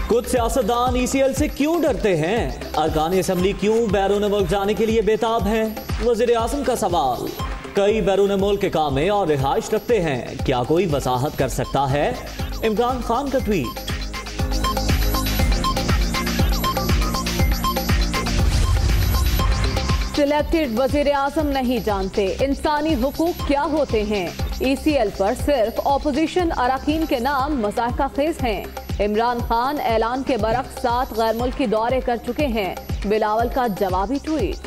कुछ सियासतदान ECL से क्यों डरते हैं? अरकान असम्बली क्यों बैरून मुल्क जाने के लिए बेताब हैं? वज़ीर आज़म का सवाल। कई बैरून मुल्क के कामे और रिहाइश रखते हैं, क्या कोई वजाहत कर सकता है? इमरान खान का ट्वीट। सिलेक्टेड वज़ीर आज़म नहीं जानते इंसानी हुकूक क्या होते हैं। ECL पर सिर्फ ऑपोजिशन अरकान के नाम मज़ाक़ खेज़ हैं। इमरान खान ऐलान के बरक्स 7 गैर मुल्की दौरे कर चुके हैं। बिलावल का जवाबी ट्वीट।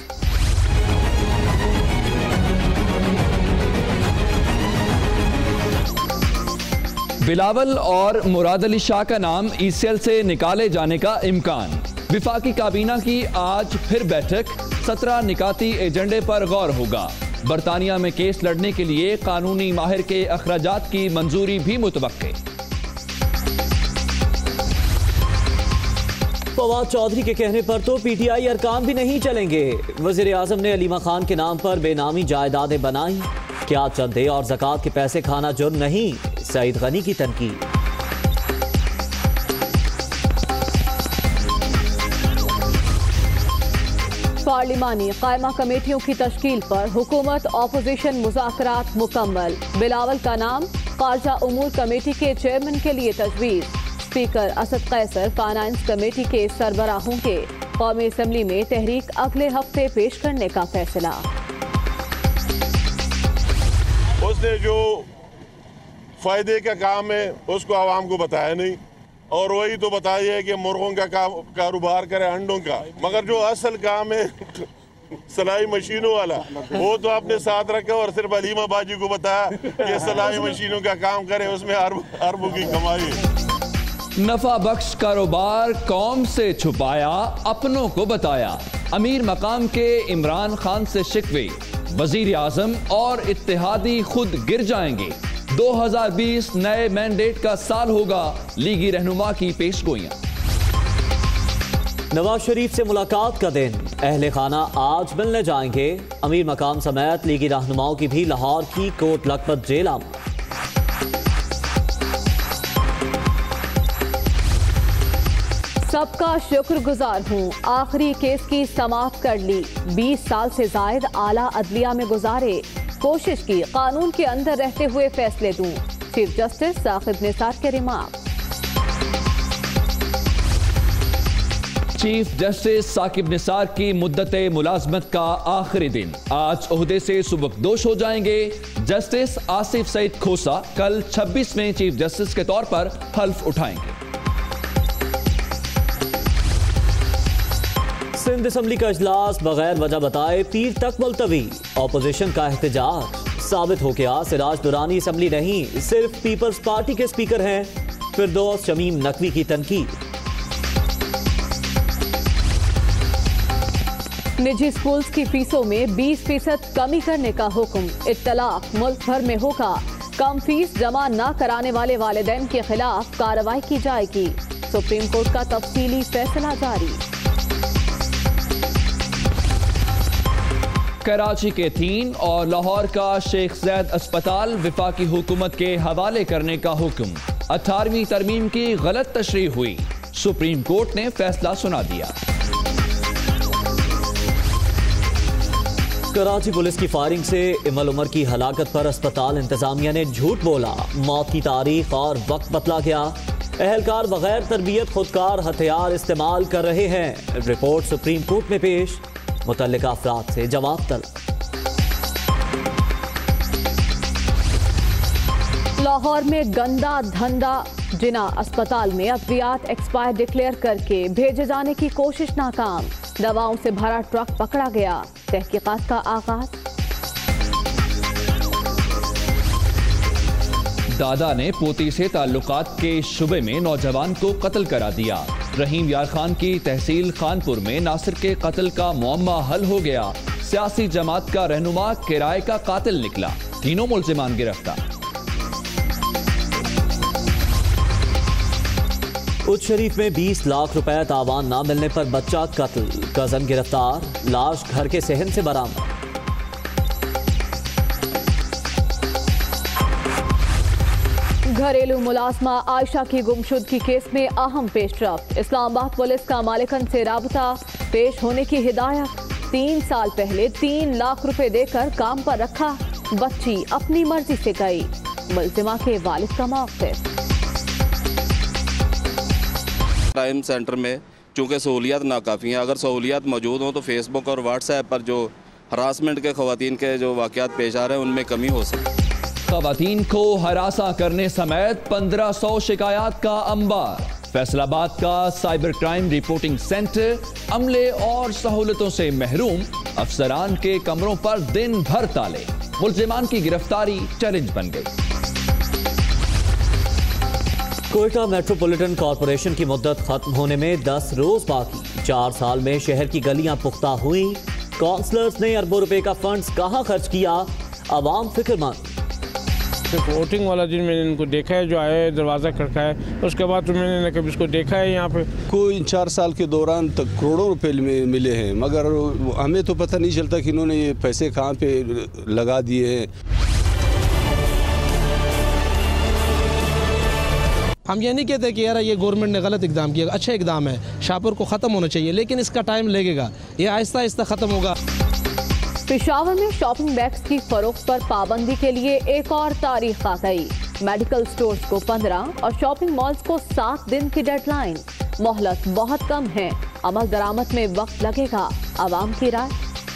बिलावल और मुराद अली शाह का नाम ECL से निकाले जाने का इम्कान। विफाकी काबीना की आज फिर बैठक, 17 निकाती एजेंडे पर गौर होगा। बरतानिया में केस लड़ने के लिए कानूनी माहिर के अखराजात की मंजूरी भी मुतवक्के। फवाद चौधरी के कहने पर तो PTI अरकान भी नहीं चलेंगे। वज़ीर आज़म ने अलीमा खान के नाम पर बेनामी जायदादें बनाई, क्या चंदे और ज़कात के पैसे खाना जुर्म नहीं? सईद गनी की तनकीद। पार्लिमानी कायमा कमेटियों की तश्कील पर हुकूमत ऑपोजिशन मज़ाक़ रात मुकम्मल। बिलावल का नाम ख़ारजा उमूर कमेटी के चेयरमैन के लिए तजवीज़। Speaker Asad Qaiser finance committee के सरबराहों के कौमी असम्बली में तहरीक अगले हफ्ते पेश करने का फैसला। उसने जो फायदे का काम है उसको आवाम को बताया नहीं, और वही तो बताया है कि मुर्गों का कारोबार करे, अंडों का, मगर जो असल काम है सिलाई मशीनों वाला वो तो आपने साथ रखा और सिर्फ अलीमा बाजी को बताया कि सिलाई मशीनों का काम करे, उसमें अरबों की कमाई है। नफा बख्श कारोबार कौम से छुपाया, अपनों को बताया। अमीर मकाम के इमरान खान से शिकवे, वजीर आजम और इत्तेहादी खुद गिर जाएंगे। 2020 नए मैंडेट का साल होगा, लीगी रहनुमा की पेशगोइयां। नवाज शरीफ से मुलाकात का दिन, अहले खाना आज मिलने जाएंगे। अमीर मकाम समेत लीगी रहनुमाओं की भी लाहौर की कोट लखपत जेल आमद। सबका शुक्रगुजार हूँ, आखिरी केस की समाप्त कर ली। 20 साल से जायद आला अदलिया में गुजारे, कोशिश की कानून के अंदर रहते हुए फैसले दूं। चीफ जस्टिस साकिब निसार के रिमार्क। चीफ जस्टिस साकिब निसार की मुद्दत मुलाजमत का आखिरी दिन, आज ओहदे से सुबकदोश हो जाएंगे। जस्टिस आसिफ सईद खोसा कल 26वें चीफ जस्टिस के तौर पर हल्फ उठाएंगे। सिंध असम्बली का इजलास बगैर वजह बताए पीर तक मुलतवी। ऑपोजिशन का एहतजाज, साबित हो गया सिराज दुरानी असम्बली नहीं सिर्फ पीपल्स पार्टी के स्पीकर हैं। फिरदौस शमीम नकवी की तनकीद। निजी स्कूल्स की फीसों में 20% कमी करने का हुक्म। इत्तलाक मुल्क भर में होगा, कम फीस जमा न कराने वाले वालिदैन के खिलाफ कार्रवाई की जाएगी। सुप्रीम कोर्ट का तफसीली फैसला जारी। कराची के 3 और लाहौर का शेख जैद अस्पताल विफाकी हुकूमत के हवाले करने का हुक्म। 18वीं तरमीम की गलत तशरीह हुई, सुप्रीम कोर्ट ने फैसला सुना दिया। कराची पुलिस की फायरिंग से इमल उमर की हलाकत पर अस्पताल इंतजामिया ने झूठ बोला। मौत की तारीख और वक्त बतला गया। अहलकार बगैर तरबियत खुदकार हथियार इस्तेमाल कर रहे हैं। रिपोर्ट सुप्रीम कोर्ट में पेश, मुतल्लिका अफराद से जवाब तलब। लाहौर में गंदा धंधा, जिना अस्पताल में अद्वियात एक्सपायर डिक्लेयर करके भेजे जाने की कोशिश नाकाम। दवाओं से भरा ट्रक पकड़ा गया, तहकीकात का आगाज। दादा ने पोती से ताल्लुकात के शुबे में नौजवान को कत्ल करा दिया। रहीम यार खान की तहसील खानपुर में नासिर के कत्ल का मुअम्मा हल हो गया। सियासी जमात का रहनुमा किराए का कातिल निकला, तीनों मुल्जिमान गिरफ्तार। उच्च शरीफ में 20 लाख रुपए तावान न मिलने पर बच्चा कत्ल, कजन गिरफ्तार, लाश घर के सहन से बरामद। घरेलू मुलाजमा आयशा की गुमशुदगी केस में अहम पेशरफ्त। इस्लामाबाद पुलिस का मालिकन से राबता पेश होने की हिदायत। 3 साल पहले 3 लाख रुपए देकर काम पर रखा, बच्ची अपनी मर्जी से गई। मुल्जिमा के वालिद का मौक़िफ़। क्राइम सेंटर में चूँकि सहूलियात नाकाफ़ी हैं, अगर सहूलियात मौजूद हों तो फेसबुक और व्हाट्सएप पर जो हरासमेंट के ख़वातीन के जो वाक़यात पेश आ रहे हैं उनमें कमी हो सकती है। ख़वातीन को हरासा करने समेत 1500 शिकायत का अंबार। फैसलाबाद का साइबर क्राइम रिपोर्टिंग सेंटर अमले और सहूलतों से महरूम। अफसरान के कमरों पर दिन भर ताले। मुल्जिमान की गिरफ्तारी चैलेंज बन गई। कोयटा मेट्रोपॉलिटन कॉरपोरेशन की मुद्दत खत्म होने में 10 रोज बाकी। 4 साल में शहर की गलियां पुख्ता हुई। काउंसलर्स ने अरबों रुपए का फंड्स कहां खर्च किया, अवाम फिक्रमंद। वोटिंग वाला दिन मैंने इनको देखा है, जो आया दरवाज़ा खड़काया, उसके बाद तो मैंने कभी इसको देखा है यहाँ पे। कोई 4 साल के दौरान तक करोड़ों रुपए मिले हैं, मगर हमें तो पता नहीं चलता कि इन्होंने ये पैसे कहाँ पे लगा दिए हैं। हम ये नहीं कहते कि यार ये गवर्नमेंट ने गलत इकदाम किया, अच्छा इकदाम है, शाहपुर को ख़त्म होना चाहिए, लेकिन इसका टाइम लगेगा, ये आहिस्ता आहिस्ता ख़त्म होगा। पेशावर में शॉपिंग बैग्स की फरोख्त पर पाबंदी के लिए एक और तारीख आ गई। मेडिकल स्टोर्स को 15 और शॉपिंग मॉल्स को 7 दिन की डेडलाइन। मोहलत बहुत कम है, अमल दरामद में वक्त लगेगा। आवाम की राय।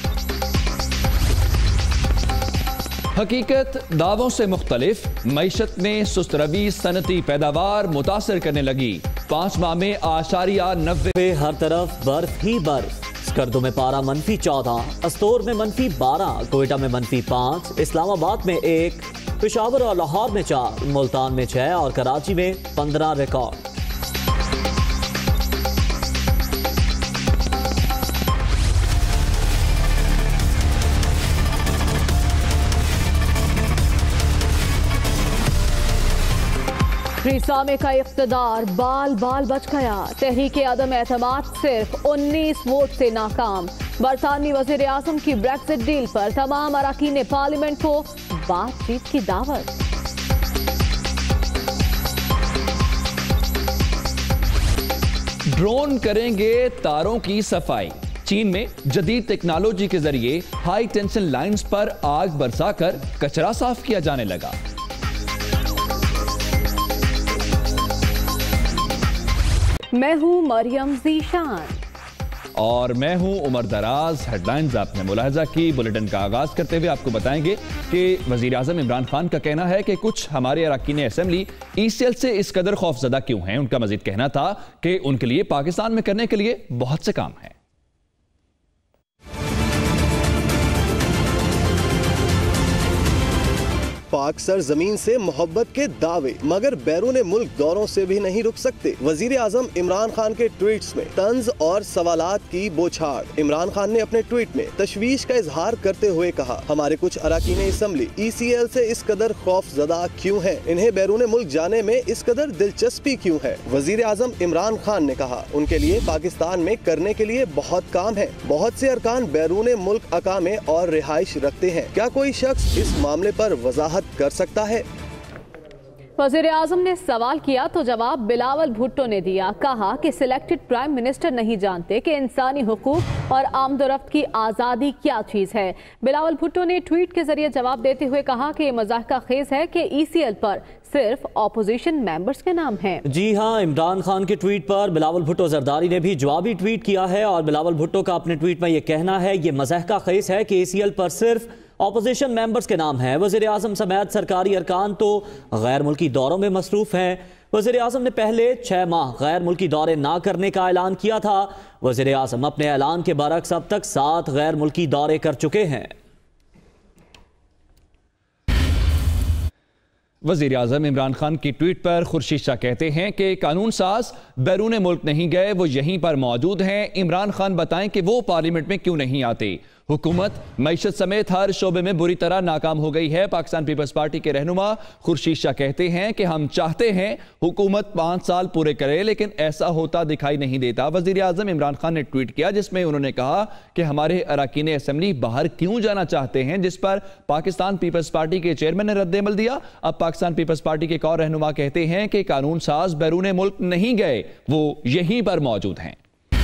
हकीकत दावों से मुख्तलिफ। मईशत में सुस्त रवी सनती पैदावार मुतासर करने लगी। 5 माह में 90 हर तरफ बर्फ ही बर्फ। स्कर्दो में पारा -14, अस्तोर में -12, कोयटा में -5, इस्लामाबाद में 1, पेशावर और लाहौर में 4, मुल्तान में 6 और कराची में 15 रिकॉर्ड। रिसामे का इख्तिदार बाल बाल बच गया। तहरीक अदम एतमाद सिर्फ 19 वोट से नाकाम। बरतानवी वज़ीर आज़म की ब्रेक्जिट डील पर तमाम अरकान पार्लियामेंट को बातचीत की दावत। ड्रोन करेंगे तारों की सफाई। चीन में जदीद टेक्नोलॉजी के जरिए हाई टेंशन लाइंस पर आग बरसाकर कचरा साफ किया जाने लगा। मैं हूं मरियम ज़ीशान और मैं हूं उमर दराज। हेडलाइंस आपने मुलाहजा की। बुलेटिन का आगाज करते हुए आपको बताएंगे कि वजीर आज़म इमरान खान का कहना है कि कुछ हमारे अरकान असेंबली ECL से इस कदर खौफजदा क्यों हैं। उनका मजीद कहना था कि उनके लिए पाकिस्तान में करने के लिए बहुत से काम हैं। पाक सर जमीन से मोहब्बत के दावे मगर बैरून मुल्क दौरों से भी नहीं रुक सकते। वजीर आजम इमरान खान के ट्वीट्स में तंज और सवालात की बौछार। इमरान खान ने अपने ट्वीट में तशवीश का इजहार करते हुए कहा, हमारे कुछ अरकान असेंबली ECL से इस कदर खौफजदा क्यों हैं? इन्हें बैरून मुल्क जाने में इस कदर दिलचस्पी क्यों है? वजीर आजम इमरान खान ने कहा, उनके लिए पाकिस्तान में करने के लिए बहुत काम है। बहुत से अरकान बैरून मुल्क अकामे और रिहाइश रखते हैं। क्या कोई शख्स इस मामले पर वजाहत कर सकता है? वज़ीर आज़म ने सवाल किया तो जवाब बिलावल भुट्टो ने दिया। कहा कि सिलेक्टेड प्राइम मिनिस्टर नहीं जानते कि इंसानी हुकूक और आमदोरफ्त की आज़ादी क्या चीज़ है। बिलावल भुट्टो ने ट्वीट के जरिए जवाब देते हुए कहा कि मजाक खेज है कि ECL पर सिर्फ ऑपोजिशन मेंबर्स के नाम हैं। जी हाँ, इमरान खान के ट्वीट पर बिलावल भुट्टो जरदारी ने भी जवाबी ट्वीट किया है और बिलावल भुट्टो का अपने ट्वीट में यह कहना है, ये मजाक खेज है कि ECL पर सिर्फ ऑपोजिशन मेंबर्स के नाम हैं। वज़ीर आज़म समेत सरकारी अरकान तो गैर मुल्की दौरों में मसरूफ हैं। वज़ीर आज़म ने पहले 6 माह गैर मुल्की दौरे ना करने का ऐलान किया था। वज़ीर आज़म अपने ऐलान के बरक्स अब तक 7 गैर मुल्की दौरे कर चुके हैं। वज़ीर आज़म इमरान खान की ट्वीट पर खुर्शीद शाह कहते हैं कि कानून साज बैरून मुल्क नहीं गए, वो यहीं पर मौजूद हैं। इमरान खान बताएं कि वो पार्लियामेंट में क्यों नहीं आते। हुकूमत मईशत समेत हर शोबे में बुरी तरह नाकाम हो गई है। पाकिस्तान पीपल्स पार्टी के रहनुमा खुर्शीद शाह कहते हैं कि हम चाहते हैं हुकूमत 5 साल पूरे करे, लेकिन ऐसा होता दिखाई नहीं देता। वजीर आजम इमरान खान ने ट्वीट किया जिसमें उन्होंने कहा कि हमारे अरकान असेंबली बाहर क्यों जाना चाहते हैं, जिस पर पाकिस्तान पीपल्स पार्टी के चेयरमैन ने रद्देमल दिया। अब पाकिस्तान पीपल्स पार्टी के एक और रहनुमा कहते हैं कि कानून साज बैरून मुल्क नहीं गए, वो यहीं पर मौजूद हैं।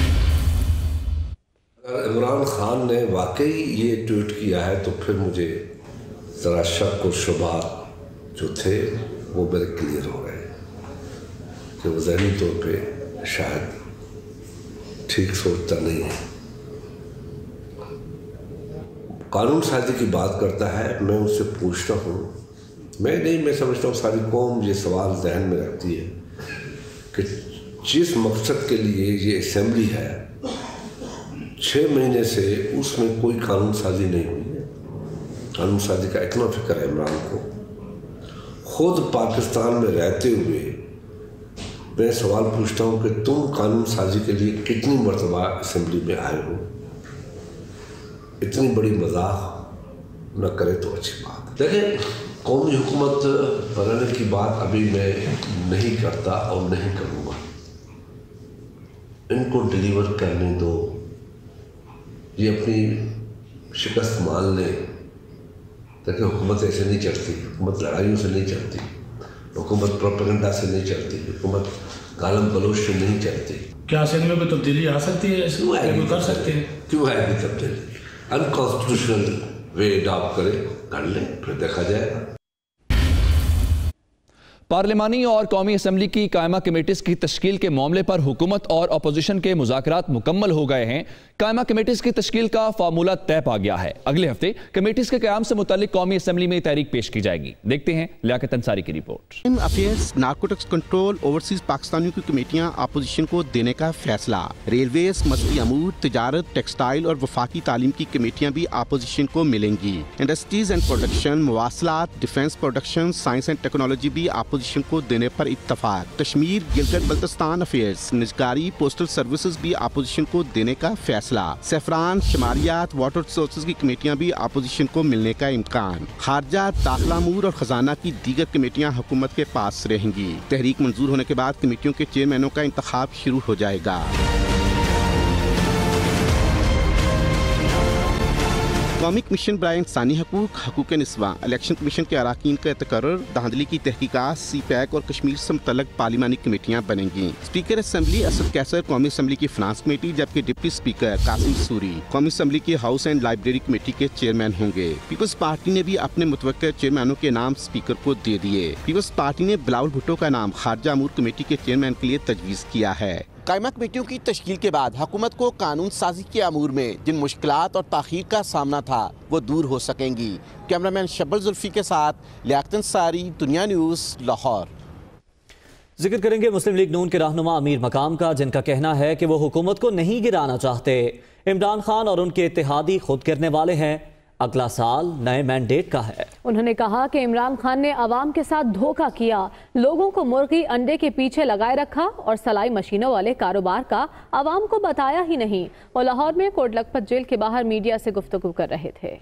अगर इमरान खान ने वाकई ये ट्वीट किया है तो फिर मुझे ज़रा शक और शुबा जो थे वो मेरे क्लियर हो गए कि वो ज़हनी तौर पे शायद ठीक सोचता नहीं है। कानून साजी की बात करता है, मैं उससे पूछता हूँ, मैं समझता हूँ सारी कौम ये सवाल जहन में रखती है कि जिस मकसद के लिए ये असेंबली है 6 महीने से उसमें कोई कानून साजी नहीं हुई है। कानून साजी का इतना फिक्र है इमरान को। खुद पाकिस्तान में रहते हुए मैं सवाल पूछता हूँ कि तुम कानून साजी के लिए कितनी मरतबा असेंबली में आए हो। इतनी बड़ी मजाक न करे तो अच्छी बात। देखिए, कौमी हुकूमत बनाने की बात अभी मैं नहीं करता और नहीं करूँगा। इनको डिलीवर करने दो, ये अपनी शिकस्त मान लें। देखिए, हुकूमत ऐसे नहीं चलती, हुकूमत लड़ाइयों से नहीं चलती, हुकूमत प्रोपेगेंडा से नहीं चलती, हुकूमत गालम गलोच से नहीं चलती। क्या असेंबली में तब्दीली आ सकती है? क्यों कर सकते हैं? क्यों आएगी तब्दीली? अनकॉन्स्टिट्यूशनल वे अडॉप्ट करें, कर लें, फिर देखा जाएगा। पार्लिमानी और कौमी असम्बली की कायमा कमेटीज की तश्कील के मामले पर हुकूमत और अपोजिशन के मुज़ाकरात मुकम्मल हो गए हैं। कायमा कमेटीज की तश्कील का फार्मूला तय पा गया है। अगले हफ्ते कमेटीज के क़याम से मुतालिक कौमी असम्बली में तहरीक पेश की जाएगी। देखते हैं लियाकत अंसारी की report. Affairs, narcotics control, overseas पाकिस्तानियों की कमेटियां अपोजिशन को देने का फैसला। रेलवेज, मसली अमूर, तिजारत, टेक्सटाइल और वफाकी तालीम की कमेटियां भी अपोजिशन को मिलेंगी। इंडस्ट्रीज एंड प्रोडक्शन, मवासलात, defence production, science and technology भी अपोजिशन को देने पर इत्तफाक। कश्मीर, गिलगित बल्तिस्तान अफेयर्स, निजकारी, पोस्टल सर्विसेज भी अपोजिशन को देने का फैसला। सेफरान, शमारियात, वाटर रिसोर्सेज की कमेटियां भी अपोजिशन को मिलने का इम्कान। खारजा, दाखिला अमूर और खजाना की दीगर कमेटियां हुकूमत के पास रहेंगी। तहरीक मंजूर होने के बाद कमेटियों के चेयरमैनों का इंतखाब शुरू हो जाएगा। कौमी कमीशन बराए इंसानी हकूक़ निस्वा, इलेक्शन कमीशन के अराकीन का तकर्रुर, धांधली की तहकीकात, CPAC और कश्मीर से मुतल्लक पार्लिमानी कमेटियाँ बनेंगी। स्पीकर असम्बली असद कैसर कौमी असम्बली की फिनांस कमेटी, जबकि डिप्टी स्पीकर कासिम सूरी कौमी असम्बली की हाउस एंड लाइब्रेरी कमेटी के चेयरमैन होंगे। पीपल्स पार्टी ने भी अपने मुतवक्किल चेयरमैनों के नाम स्पीकर को दे दिए। पीपल्स पार्टी ने बिलावल भुट्टो का नाम खारजा अमूर कमेटी के चेयरमैन के लिए तजवीज़ किया है। कायमा कमेटियों की तश्कील के बाद हुकूमत को कानून साजी के अमूर में जिन मुश्किलात और ताख़ीर का सामना था वो दूर हो सकेंगी। कैमरामैन शब्बल जुल्फी के साथ लियाकत अंसारी, दुनिया न्यूज़, लाहौर। जिक्र करेंगे मुस्लिम लीग नून के रहनुमा अमीर मकाम का, जिनका कहना है कि वो हुकूमत को नहीं गिराना चाहते। इमरान खान और उनके इत्तेहादी खुद गिरने वाले हैं। अगला साल नए मैंडेट का है। उन्होंने कहा कि इमरान खान ने अवाम के साथ धोखा किया, लोगों को मुर्गी अंडे के पीछे लगाए रखा और सलाई मशीनों वाले कारोबार का अवाम को बताया ही नहीं। वो लाहौर में कोट लखपत जेल के बाहर मीडिया से गुफ्तगू कर रहे थे।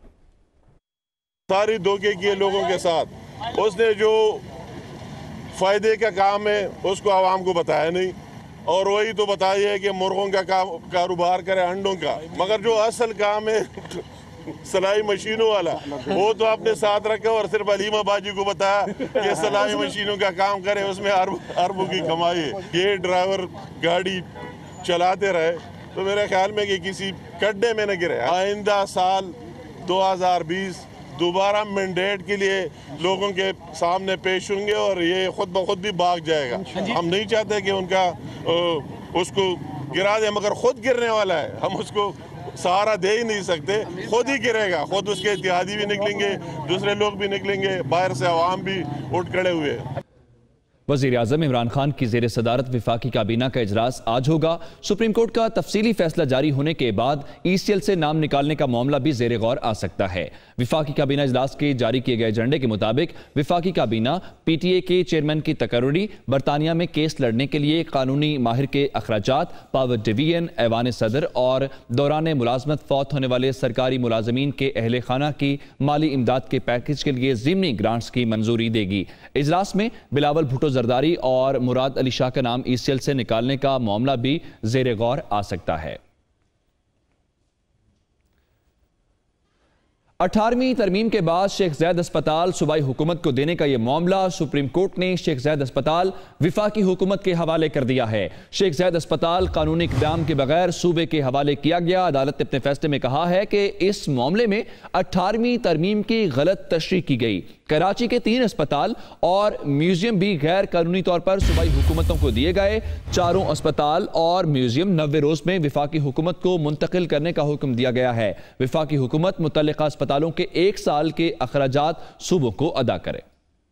सारी धोखे किए लोगों के साथ, उसने जो फायदे का काम है उसको अवाम को बताया नहीं, और वही तो बताइए कि मुर्गों का कारोबार करे, अंडों का, मगर जो असल काम है सलाई मशीनों वाला वो तो आपने साथ रखा और सिर्फ अलीमा बाजी को बताया कि सलाई मशीनों का काम करे, उसमें अरबों की कमाई है। ये ड्राइवर गाड़ी चलाते रहे तो मेरे ख्याल में कि किसी गड्ढे में न गिरे। आइंदा साल 2020 दोबारा मैंडेट के लिए लोगों के सामने पेश होंगे और ये खुद ब खुद भी भाग जाएगा। हम नहीं चाहते कि उनका उसको गिरा दे, मगर खुद गिरने वाला है, हम उसको सहारा दे ही नहीं सकते, खुद ही गिरेगा। खुद उसके इत्तेहादी भी निकलेंगे, दूसरे लोग भी निकलेंगे, बाहर से अवाम भी उठ खड़े हुए। वज़ीर आज़म इमरान खान की ज़ेर सदारत विफाकी काबीना का इजलास आज होगा। सुप्रीम कोर्ट का तफसीली फैसला जारी होने के बाद ECL से नाम निकालने का मामला भी ज़ेर गौर आ सकता है। विफाकी काबीना इजलास के जारी किए गए एजेंडे के मुताबिक विफाकी काबीना PTA के चेयरमैन की तकर्री, बरतानिया में केस लड़ने के लिए कानूनी माहिर के अखराजात, पावर डिवीजन, ऐवान सदर और दौरान मुलाजमत फौत होने वाले सरकारी मुलाजमीन के अहले खाना की माली इमदाद के पैकेज के लिए ज़िमनी ग्रांट्स की मंजूरी देगी। इजलास में बिलावल भुट्टो जरदारी और मुराद अली शाह का नाम ECL से निकालने का मामला भी ज़ेर गौर आ सकता है। 18वीं तरमीम के बाद शेख ज़ैद अस्पताल सूबाई हुकूमत को देने का यह मामला सुप्रीम कोर्ट ने शेख ज़ैद अस्पताल विफाकी हुकूमत के हवाले कर दिया है। शेख ज़ैद अस्पताल कानूनी इक़दाम के बगैर सूबे के हवाले किया गया। अदालत ने अपने फैसले में कहा है कि इस मामले में 18वीं तरमीम की गलत तशरीह की गई। कराची के 3 अस्पताल और म्यूजियम भी गैर कानूनी तौर पर सूबाई हुकूमतों को दिए गए। चारों अस्पताल और म्यूजियम 90 रोज में विफाकी हुकूमत को मुंतकिल करने का हुक्म दिया गया है। विफाकी हुकूमत मुतल्लिका अस्पतालों के 1 साल के अखराजात सूबों को अदा करे।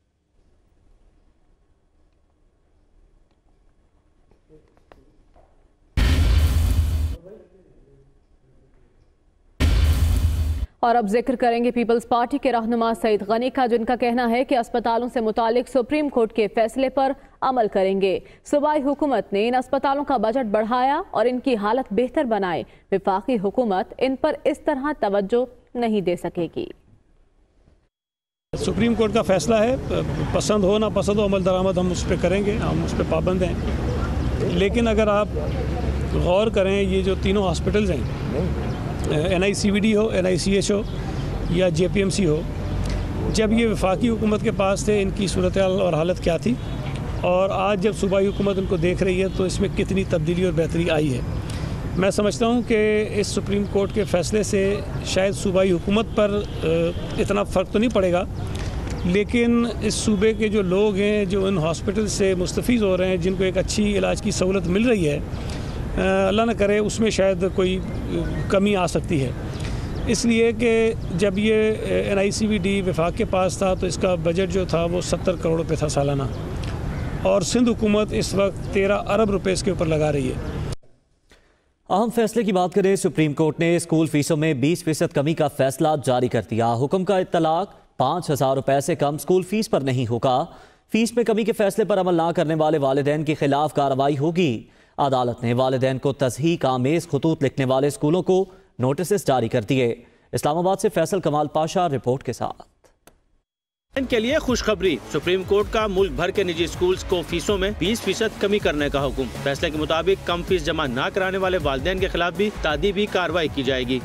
और अब जिक्र करेंगे पीपल्स पार्टी के रहनुमा सईद गनी का, जिनका कहना है कि अस्पतालों से मुतालिक सुप्रीम कोर्ट के फैसले पर अमल करेंगे। सूबाई हुकूमत ने इन अस्पतालों का बजट बढ़ाया और इनकी हालत बेहतर बनाए। विफाकी हुकूमत इन पर इस तरह तवज्जो नहीं दे सकेगी। सुप्रीम कोर्ट का फैसला है, पसंद हो ना पसंद हो अमल दरामद हम उस पर करेंगे, हम उस पर पाबंद हैं। लेकिन अगर आप गौर करें, ये जो तीनों हॉस्पिटल्स हैं, NICVD हो, NICH हो या JPMC हो, जब ये वफाकी हुकूमत के पास थे इनकी सूरत हाल और हालत क्या थी, और आज जब सूबाई हुकूमत इनको देख रही है तो इसमें कितनी तब्दीली और बेहतरी आई है। मैं समझता हूँ कि इस सुप्रीम कोर्ट के फ़ैसले से शायद सूबाई हुकूमत पर इतना फ़र्क तो नहीं पड़ेगा, लेकिन इस सूबे के जो लोग हैं जो इन हॉस्पिटल से मुस्तफ़ीज़ हो रहे हैं, जिनको एक अच्छी इलाज की सहूलत मिल रही है, अल्लाह न करे उसमें शायद कोई कमी आ सकती है। इसलिए कि जब ये NICVD विफाक के पास था तो इसका बजट जो था वो 70 करोड़ रुपये था सालाना, और सिंध हुकूमत इस वक्त 13 अरब रुपये इसके ऊपर लगा रही है। अहम फैसले की बात करें, सुप्रीम कोर्ट ने स्कूल फीसों में 20% कमी का फैसला जारी कर दिया। हुक्म का इत्तलाक 5,000 रुपए से कम स्कूल फीस पर नहीं होगा। फीस में कमी के फैसले पर अमल ना करने वाले वालिदैन के खिलाफ कार्रवाई होगी। अदालत ने वालिदैन को तज़हीक आमेज़ खतूत लिखने वाले स्कूलों को नोटिस जारी कर दिए। इस्लामाबाद से फैसल कमाल पाशा रिपोर्ट के साथ। के लिए खुशखबरी, सुप्रीम कोर्ट का मुल्क भर के निजी स्कूल्स को फीसों में 20% कमी करने का हुक्म। फैसले के मुताबिक कम फीस जमा न कराने वाले वालिदैन के खिलाफ भी तादीबी कार्रवाई की जाएगी।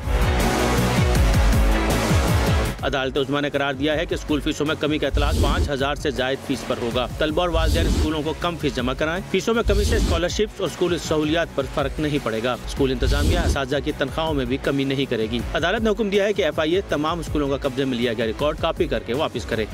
अदालत उस्मा ने करार दिया है कि स्कूल फीसों में कमी का इतलाक 5,000 से जायद फीस पर होगा। तलबा और वालिदैन स्कूलों को कम फीस जमा कराएं। फीसों में कमी से स्कॉलरशिप्स और स्कूल सहूलियात पर फर्क नहीं पड़ेगा। स्कूल इंतजामिया असातिज़ा की तनख्वाहों में भी कमी नहीं करेगी। अदालत ने हुक्म दिया है कि FIA तमाम स्कूलों का कब्जे में लिया गया रिकॉर्ड कॉपी करके वापस करे।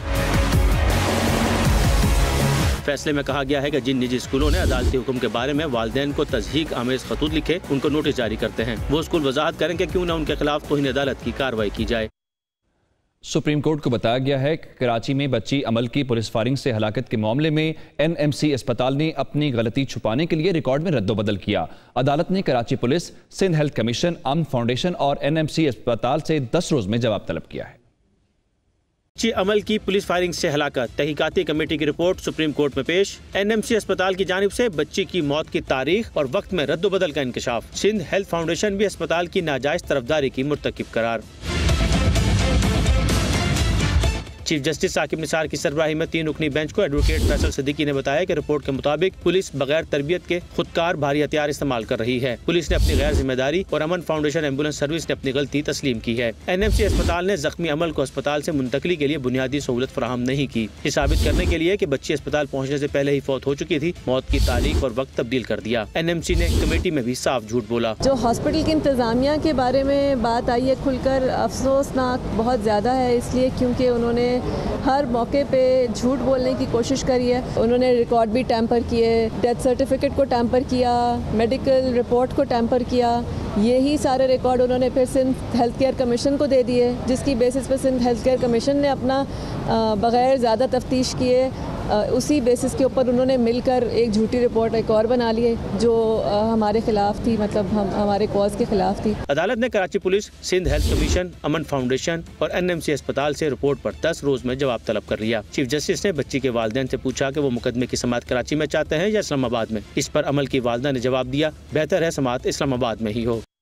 फैसले में कहा गया है कि जिन निजी स्कूलों ने अदालती हुक्म के बारे में वालिदैन को तज़हीक आमेज़ खतूत लिखे, उनको नोटिस जारी करते हैं। वो स्कूल वजाहत करें कि क्यों न उनके खिलाफ तौहीन अदालत की कार्रवाई की जाए। सुप्रीम कोर्ट को बताया गया है कि कराची में बच्ची अमल की पुलिस फायरिंग से हलाकत के मामले में NMC अस्पताल ने अपनी गलती छुपाने के लिए रिकॉर्ड में रद्दोबदल किया। अदालत ने Karachi police, Sindh health commission, Aman foundation और NMC अस्पताल से 10 रोज में जवाब तलब किया है। बच्ची अमल की पुलिस फायरिंग से हलाकत, तहकीकाती कमेटी की रिपोर्ट सुप्रीम कोर्ट में पेश। NMC अस्पताल की जानिब से बच्ची की मौत की तारीख और वक्त में रद्दोबदल का इंकशाफ। सिंध हेल्थ फाउंडेशन भी अस्पताल की नाजायज तरफदारी की मुर्तकिब करार। चीफ जस्टिस साकिब निसार की सरबराही में 3 रुकनी बेंच को एडवोकेट फैसल सिद्दीकी ने बताया कि रिपोर्ट के मुताबिक पुलिस बगैर तरबियत के खुदकार भारी हथियार इस्तेमाल कर रही है। पुलिस ने अपनी गैर जिम्मेदारी और अमन फाउंडेशन एम्बुलेंस सर्विस ने अपनी गलती तस्लीम की है। NMC अस्पताल ने जख्मी अमल को अस्पताल से मुंतकली के लिए बुनियादी सहूलत फराहम नहीं की। ये साबित करने के लिए कि बच्ची अस्पताल पहुँचने से पहले ही फौत हो चुकी थी, मौत की तारीख और वक्त तब्दील कर दिया। NMC ने कमेटी में भी साफ झूठ बोला। जो हॉस्पिटल की इंतजामिया के बारे में बात आई है खुलकर, अफसोसनाक बहुत ज़्यादा है, इसलिए क्योंकि उन्होंने हर मौके पे झूठ बोलने की कोशिश करी है। उन्होंने रिकॉर्ड भी टैंपर किए, डेथ सर्टिफिकेट को टैंपर किया, मेडिकल रिपोर्ट को टैंपर किया। यही सारे रिकॉर्ड उन्होंने फिर सिंध हेल्थ केयर कमीशन को दे दिए, जिसकी बेसिस पे सिंध हेल्थ केयर कमीशन ने अपना बग़ैर ज़्यादा तफ्तीश किए उसी बेसिस के ऊपर उन्होंने मिलकर एक झूठी रिपोर्ट एक और बना ली है जो हमारे खिलाफ थी, मतलब हमारे कॉज के खिलाफ थी। अदालत ने Karachi police, Sindh health commission, Aman foundation और NMC अस्पताल से रिपोर्ट पर 10 रोज में जवाब तलब कर लिया। चीफ जस्टिस ने बच्ची के वालिदैन से पूछा कि वो मुकदमे की समाअत कराची में चाहते हैं या इस्लामाबाद में। इस पर अमल की वालिदा ने जवाब दिया, बेहतर है समाअत इस्लामाबाद में ही हो।